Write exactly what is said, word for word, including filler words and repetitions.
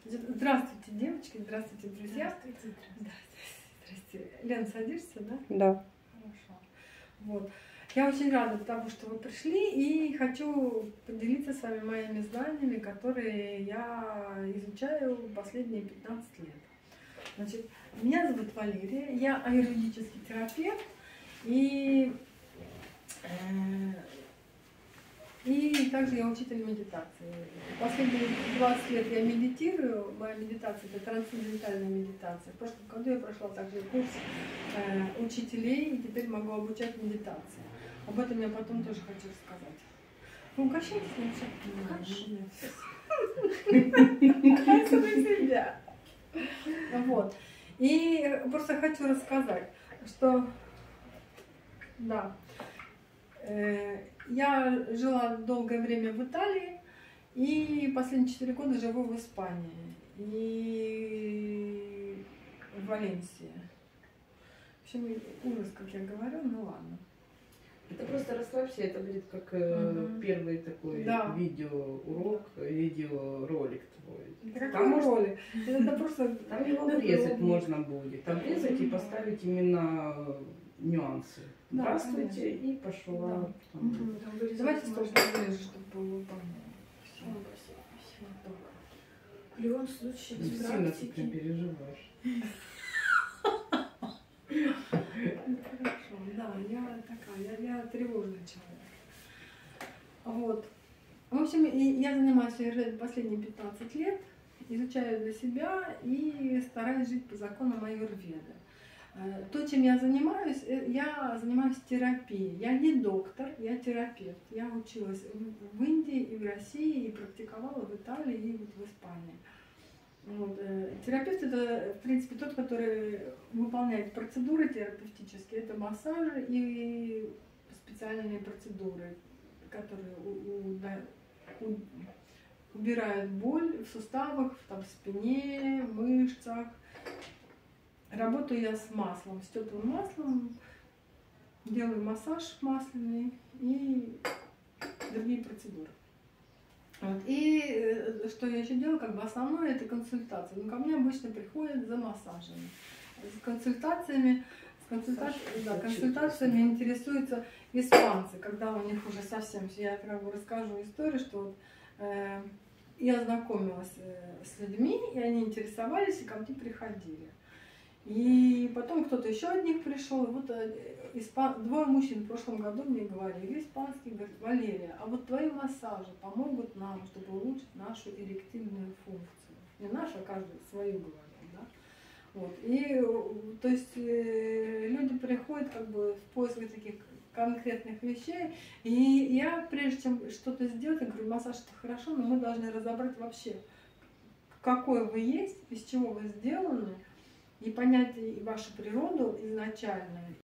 Здравствуйте, девочки, здравствуйте, друзья. Здравствуйте, Здравствуйте. Лен, садишься, да? Да. Хорошо. Вот. Я очень рада тому, что вы пришли, и хочу поделиться с вами моими знаниями, которые я изучаю последние пятнадцать лет. Значит, меня зовут Валерия, я аюрведический терапевт, и, э, и также я учитель медитации. Последние двадцать лет я медитирую, моя медитация — это трансцендентальная медитация. В прошлом году я прошла также курс э, учителей, и теперь могу обучать медитации. Об этом я потом тоже хочу рассказать. Вы угощаетесь, не себя. Вот. И просто хочу рассказать, что да, э, я жила долгое время в Италии, и последние четыре года живу в Испании и в Валенсии. В общем, ужас, как я говорю, ну ладно. Это просто расслабься, это будет как э, угу. первый такой да. видеоурок, видеоролик твой. Какой там ролик? Это просто... Там его врезать можно будет. Там врезать и поставить именно нюансы. Да, здравствуйте, конечно. И пошла. Да. Там, угу. Там давайте столько вырежу, чтобы было понятно. В любом случае, без сильно ты не переживаешь. Хорошо, да, я такая, я, я тревожный человек. Вот. В общем, я занимаюсь последние пятнадцать лет, изучаю для себя и стараюсь жить по законам аюрведы. То, чем я занимаюсь, я занимаюсь терапией. Я не доктор, я терапевт. Я училась в Индии и в России, и практиковала в Италии и вот в Испании. Вот. Терапевт — это, в принципе, тот, который выполняет процедуры терапевтические. Это массажи и специальные процедуры, которые у, у, у, убирают боль в суставах, там, в спине, мышцах. Работаю я с маслом, с теплым маслом, делаю массаж масляный и другие процедуры. Вот. И что я еще делаю, как бы основное — это консультация. Ну, ко мне обычно приходят за массажами. С консультациями, с консульта... да, консультациями интересуются испанцы, когда у них уже совсем... Я как бы расскажу историю, что вот, э, я знакомилась с людьми, и они интересовались, и ко мне приходили. И потом кто-то еще от них пришел, и вот испан... двое мужчин в прошлом году мне говорили, испанские, говорят: Валерия, а вот твои массажи помогут нам, чтобы улучшить нашу эректильную функцию. Не нашу, а каждый свою говорит, да? Вот. И, то есть, люди приходят как бы в поиск таких конкретных вещей, и я, прежде чем что-то сделать, я говорю: массаж — это хорошо, но мы должны разобрать вообще, какой вы есть, из чего вы сделаны, и понять и вашу природу изначально,